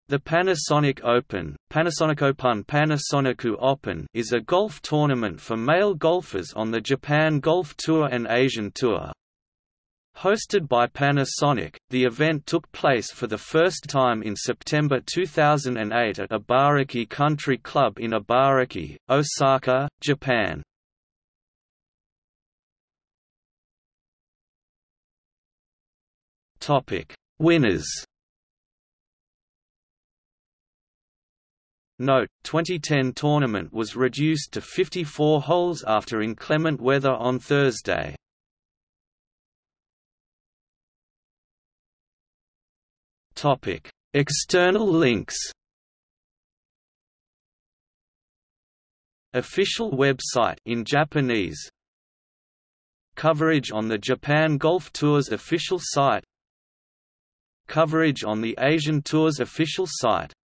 The Panasonic Open, Panasonic Open is a golf tournament for male golfers on the Japan Golf Tour and Asian Tour. Hosted by Panasonic, the event took place for the first time in September 2008 at Ibaraki Country Club in Ibaraki, Osaka, Japan. Winners. Note: 2010 tournament was reduced to 54 holes after inclement weather on Thursday. Topic: External links. Official website in Japanese. Coverage on the Japan Golf Tour's official site. Coverage on the Asian Tour's official site.